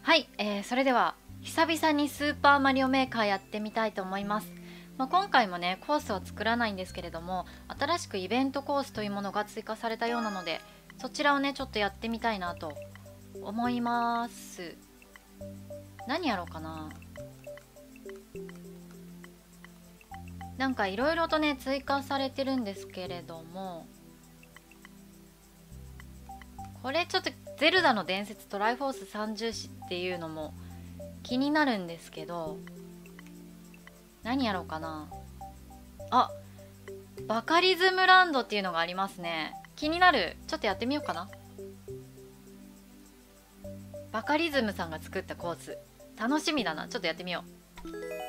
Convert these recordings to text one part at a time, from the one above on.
はい、それでは久々にスーパーマリオメーカーやってみたいと思います。今回もねコースは作らないんですけれども、新しくイベントコースというものが追加されたようなので、そちらをねちょっとやってみたいなと思います。何やろうかな。なんかいろいろとね追加されてるんですけれども、これちょっとゼルダの伝説トライフォース三重視っていうのも気になるんですけど、何やろうかな。あ、バカリズムランドっていうのがありますね。気になる。ちょっとやってみようかな。バカリズムさんが作ったコース楽しみだな。ちょっとやってみよう。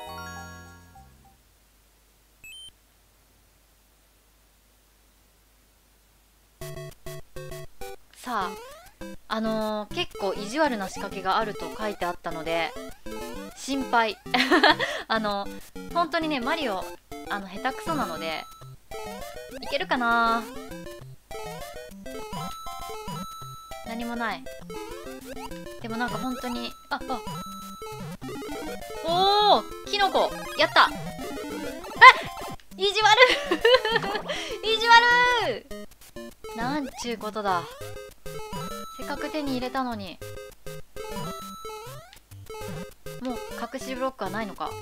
さあ、結構意地悪な仕掛けがあると書いてあったので心配本当にねマリオ下手くそなのでいけるかな。何もない。でもなんか本当におお、キノコやった。意地悪意地悪なんちゅうことだ。せっかく手に入れたのに。もう隠しブロックはないのか。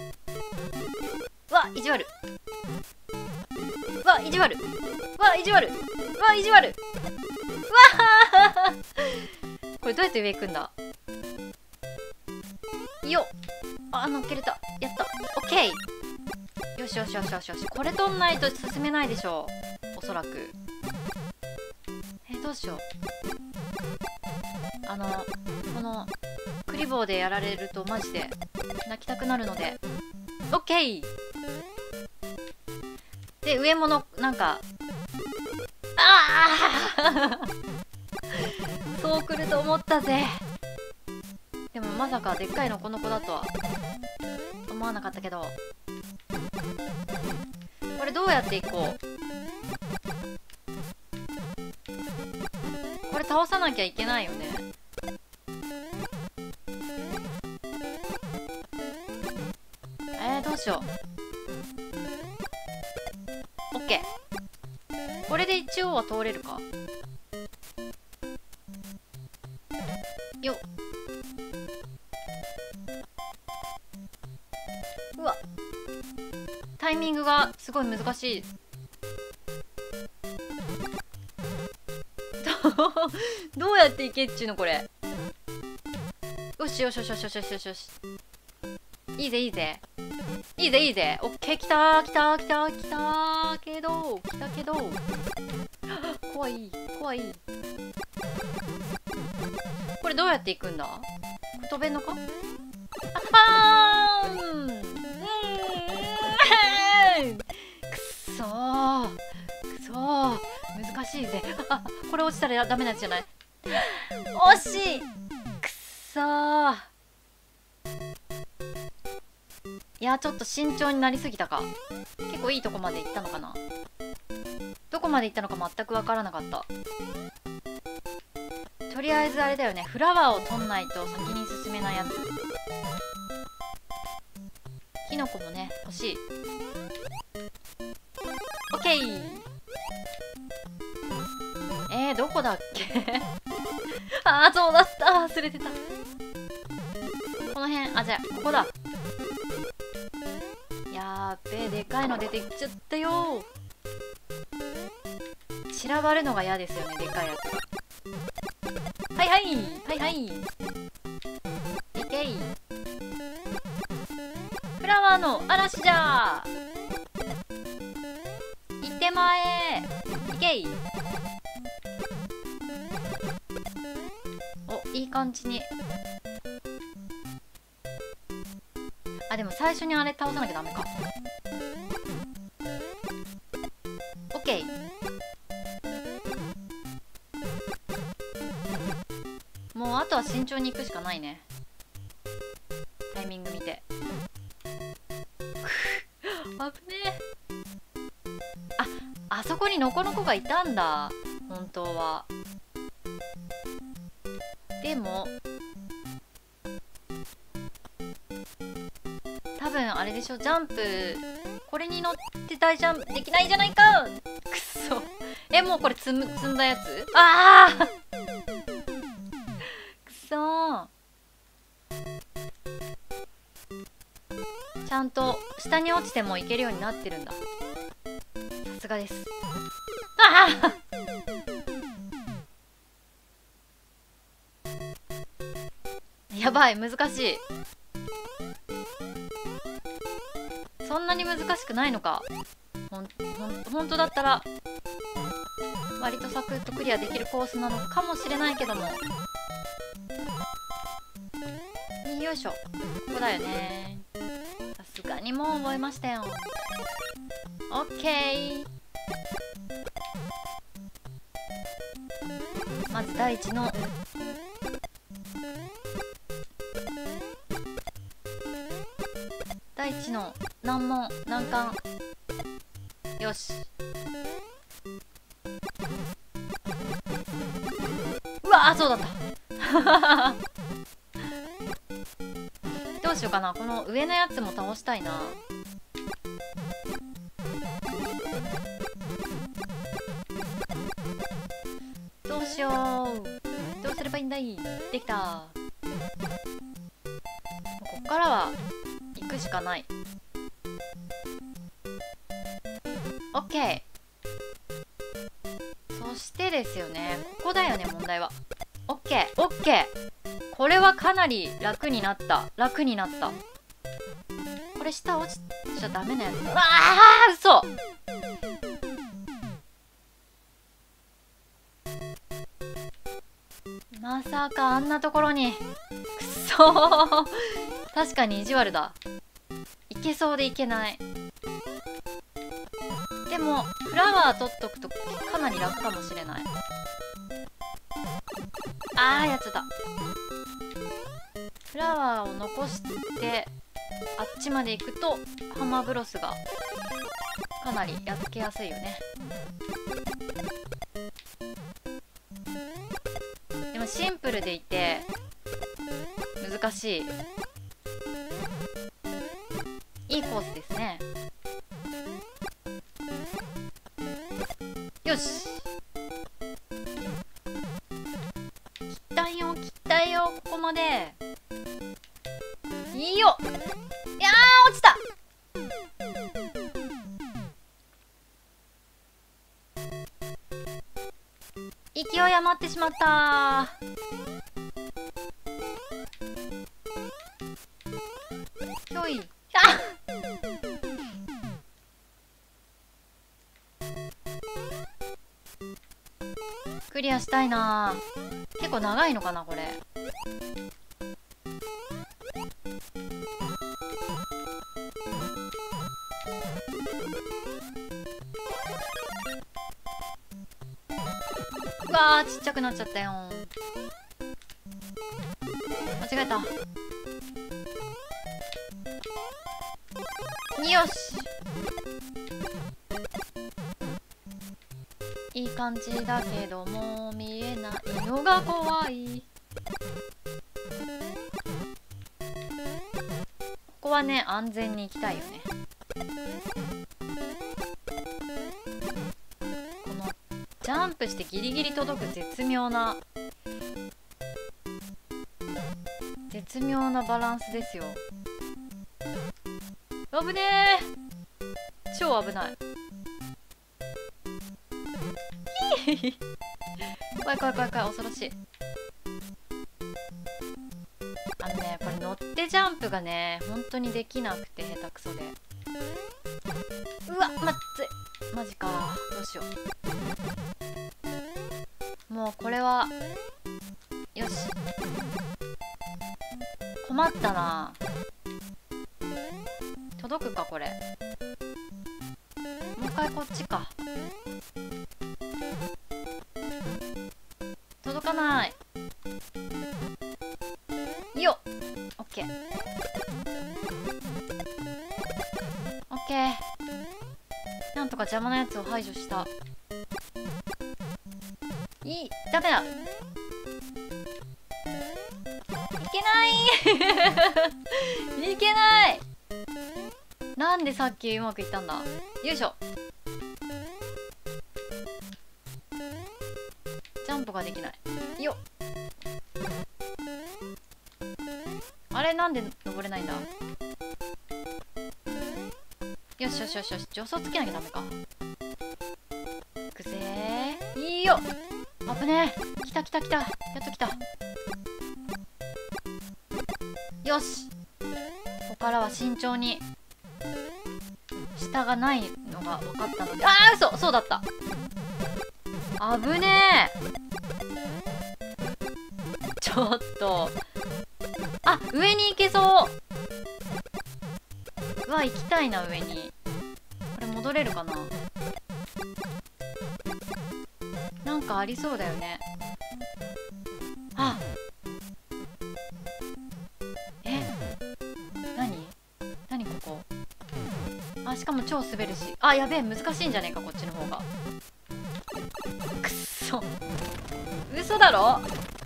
わ、意地悪。わ、意地悪。わ、意地悪。わ、意地悪。わこれどうやって上行くんだ。よっ。乗っけれた。やった。オッケー。よしよしよしよしよし。これ取んないと進めないでしょう、おそらく。どうしよう。このクリボーでやられるとマジで泣きたくなるので、オッケー。で上ものなんかそう来ると思ったぜ。でもまさかでっかいのこの子だとは思わなかったけど、これどうやっていこう。これ倒さなきゃいけないよね。どうしよう。オッケー。これで一応は通れるか。よっ。うわ、タイミングがすごい難しい。どうやっていけっちゅうのこれ。よしよしよしよしよしよしよしよし。いいぜいいぜいいぜいいぜ。オッケー。来たー来たー来たー来たーけど来たけど怖い怖い。これどうやっていくんだ。これ飛べんのか。くそーくそー難しいぜ。これ落ちたらダメなやつじゃない。惜しい。くそー。いやちょっと慎重になりすぎたか。結構いいとこまで行ったのかな。どこまで行ったのか全く分からなかった。とりあえずあれだよね、フラワーを取んないと先に進めないやつ。キノコもね欲しい。オッケー。どこだっけそうだった。忘れてた。この辺。じゃあここだ。やーべえ、でかいの出てきちゃったよ。散らばるのが嫌ですよね、でかいやつが。はいはいはいはい。いけい。フラワーの嵐じゃー。行ってまえー。いけい。お、いい感じに。でも最初にあれ倒さなきゃダメか。オッケー。もうあとは慎重に行くしかないね。タイミング見て。危ねえ。あそこにノコノコがいたんだ本当は。でもれでしょ、ジャンプこれに乗って大ジャンプできないじゃないか。くそ。もうこれ積んだやつ。ああくそ。ちゃんと下に落ちてもいけるようになってるんだ。さすがです。ああやばい、難しい。そんなに難しくないのか。ほんとだったら割とサクッとクリアできるコースなのかもしれないけども。よいしょ、ここだよね。さすがにもう覚えましたよ。オッケー。まず第一の難問難関。よし。うわそうだったどうしようかな。この上のやつも倒したいな。どうしよう。どうすればいいんだい。できた。こっからは行くしかない。オッケー。そしてですよね、ここだよね、問題は。オッケーオッケー。これはかなり楽になった。これ下落ちちゃダメなやつ。うわー嘘。まさかあんなところに。くそー確かに意地悪だ。いけそうでいけない。でもフラワー取っとくとかなり楽かもしれない。やっちゃった。フラワーを残してあっちまで行くとハマブロスがかなりやっつけやすいよね。でもシンプルでいて難しいいいコースですね。よし。切ったよここまで。いいよ。いやー落ちた。勢い余ってしまった。ひょい。クリアしたいな。結構長いのかなこれ。うわーちっちゃくなっちゃったよ。間違えた。よし。いい感じだけども見えないのが怖い。ここはね安全に行きたいよね。このジャンプしてギリギリ届く絶妙なバランスですよ。危ねえ。超危ない。怖い恐ろしい。これ乗ってジャンプがね本当にできなくて下手くそで。うわまずい。マジか。どうしよう。もうこれはよし。困ったな。届くかこれ。もう一回こっちか。届かないよっ。オッケーオッケー。なんとか邪魔なやつを排除した。ダメだ。いけないいけない。 なんでさっきうまくいったんだ。よいしょ。ジャンプができないよっ。あれなんで登れないんだ。よしよしよしよし、助走つけなきゃダメか。いくぜー。いいよ。危ねえ。来た来た来た。やっと来た。よし、ここからは慎重に。下がないのが分かったので。あー、嘘、そうだった。危ねえ。ちょっと、あ、上に行けそう。うわ、行きたいな、上に。これ戻れるかな。なんかありそうだよね。あ、何ここ。あ、しかも超滑るし。あ、やべえ、難しいんじゃねえか、こっちの方が。くっそ、嘘だろ。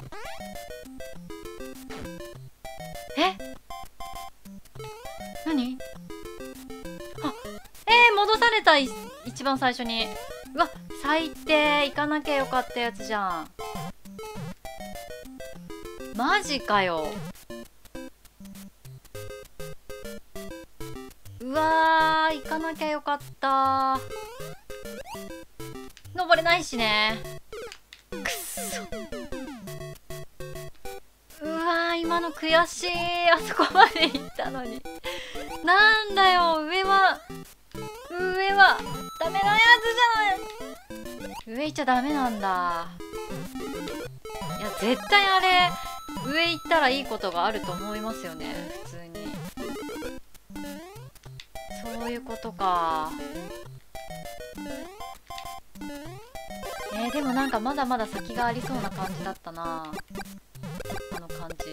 何。あ、戻された。一番最初に。うわ、最低。行かなきゃよかったやつじゃん。マジかよ。うわー、行かなきゃよかった。登れないしね。くっそ。うわー、今の悔しい。あそこまで行ったのに。なんだよ、上はダメなやつじゃない。上行っちゃダメなんだ。いや、絶対あれ上行ったらいいことがあると思いますよね、普通に。そういうことか。でもなんかまだまだ先がありそうな感じだったな、あの感じ。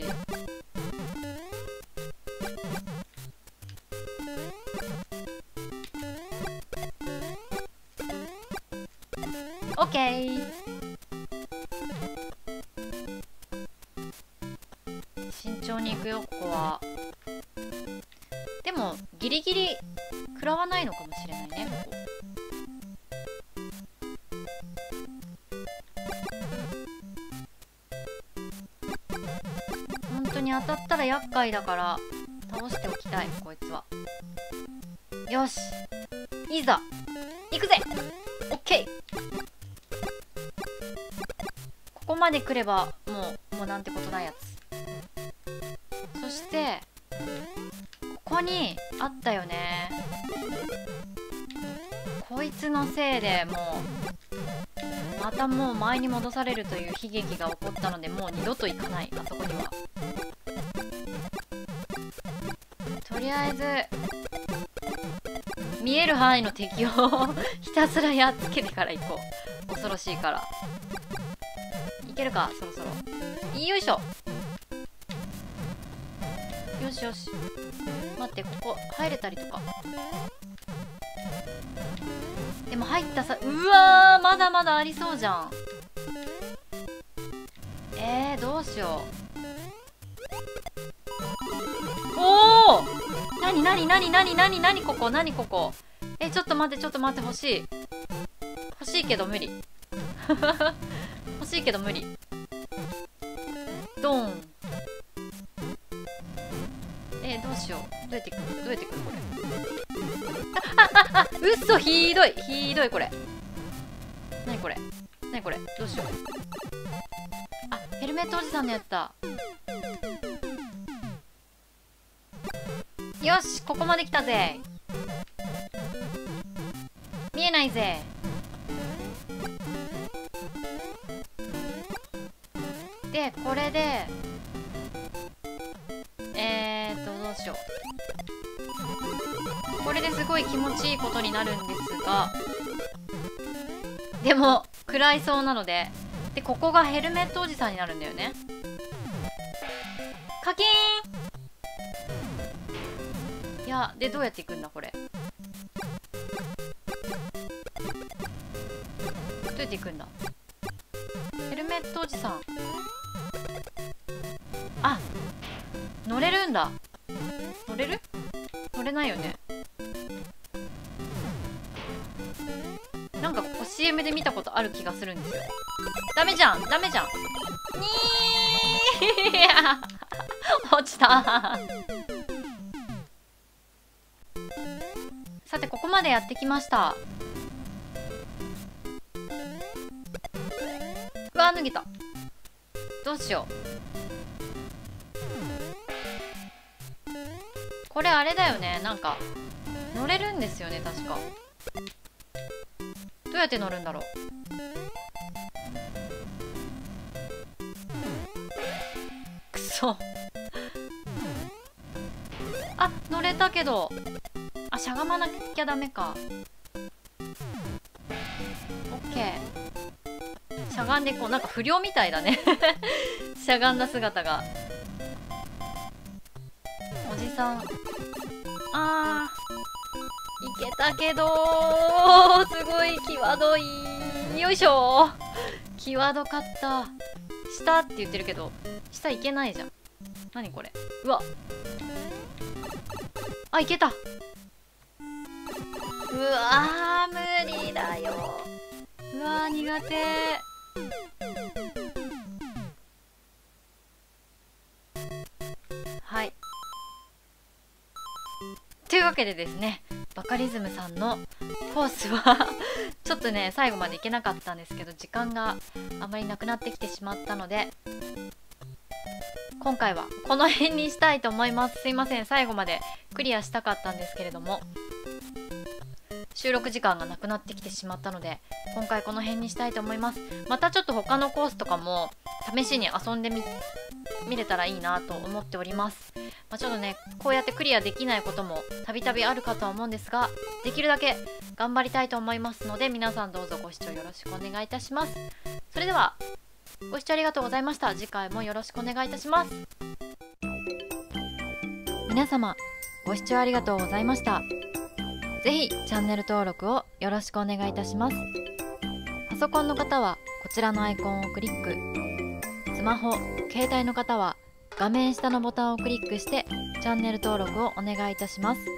オッケー。慎重に行くよ、ここは。でもギリギリ食らわないのかもしれないね、ここ。本当に当たったら厄介だから倒しておきたい、こいつは。よし、いざ行くぜ。オッケー。ここまで来ればもうなんてことないやつ。そしてここにあったよね。こいつのせいでもうまたもう前に戻されるという悲劇が起こったので、もう二度と行かない、あそこには。とりあえず見える範囲の敵をひたすらやっつけてから行こう。恐ろしいから。いけるか、そろそろ。よいしょ。よしよし。待って、ここ入れたりとか。でも入ったさ、うわー、まだまだありそうじゃん。どうしよう。おお、なになになになになになにここ、なにここ。ちょっと待って、ちょっと待って、欲しいけど無理。欲しいけど無理。ドーン。どうしよう。どうやっていくこれ。嘘、ひどいこれ。なにこれどうしよう。あ、ヘルメットおじさんのやつだ。よし、ここまで来たぜ。見えないぜ。で、これでどうしよう。これですごい気持ちいいことになるんですが、でも食らいそうなので、ここがヘルメットおじさんになるんだよね。カキーン。いや、でどうやっていくんだこれ。どうやっていくんだ。ヘルメットおじさん。あ、乗れるんだ。乗れないよね。 かここ CM で見たことある気がするんですよ。ダメじゃんダメじゃん。にー落ちたさてここまでやってきました。うわ脱げた。どうしよう。これあれだよね、なんか乗れるんですよね確か。どうやって乗るんだろう。くそあ、乗れたけど、あ、しゃがまなきゃダメか。オッケー。しゃがんでこう、なんか不良みたいだねしゃがんだ姿が。おじさん、あーいけたけどすごい際どい。よいしょ。際どかった。下って言ってるけど下行けないじゃん。何これ。うわ、あ、いけた。うわー無理だよ。うわー苦手。はい、というわけでですね、バカリズムさんのコースはちょっとね最後までいけなかったんですけど、時間があまりなくなってきてしまったので今回はこの辺にしたいと思います。すいません、最後までクリアしたかったんですけれども収録時間がなくなってきてしまったので今回この辺にしたいと思います。またちょっと他のコースとかも試しに遊んで見れたらいいなと思っております。ちょっとねこうやってクリアできないこともたびたびあるかとは思うんですが、できるだけ頑張りたいと思いますので皆さんどうぞご視聴よろしくお願いいたします。それではご視聴ありがとうございました。次回もよろしくお願いいたします。皆様ご視聴ありがとうございました。ぜひチャンネル登録をよろしくお願いいたします。パソコンの方はこちらのアイコンをクリック、スマホ、携帯の方は画面下のボタンをクリックしてチャンネル登録をお願いいたします。